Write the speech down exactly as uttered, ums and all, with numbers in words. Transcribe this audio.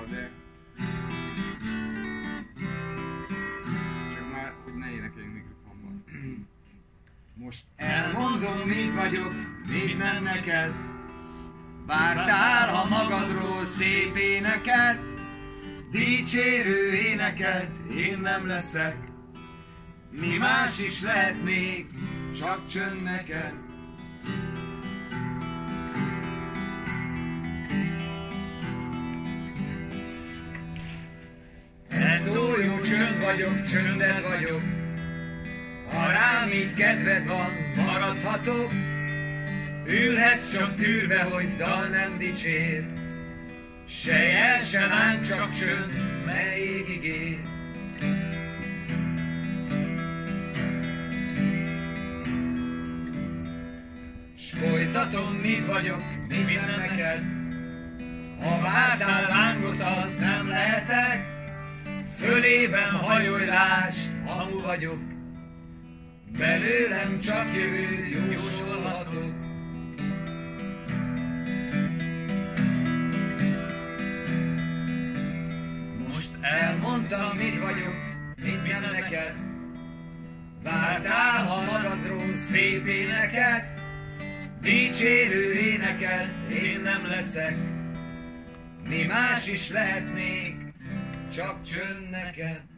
de... Csak már, hogy ne énekeljünk mikrofonban. Most elmondom, mit vagyok, mit nem neked. Vártál a magadról szép éneket, dicsérő éneket, én nem leszek. Mi más is lehetnék, csak csönd neked. Ez szó jó, csönd vagyok, csöndet vagyok. Ha rám így kedved van, maradhatok. Ülhetsz csak tűrve, hogy dal nem dicsér. Se jel, se láng, csak csönd, mely égig ér. S folytatom, mit vagyok, mit nem neked. Ha vártál lángot, azt nem lehetek. Fölében hajólást, hamu vagyok. Belőlem csak jövő, jósolhatok. Most elmondtam, mit vagyok, mit nem neked. Vártál, ha magadról szép éneket, dicsérő éneket, én nem leszek. Mi más is lehetnék, csak csönd neked.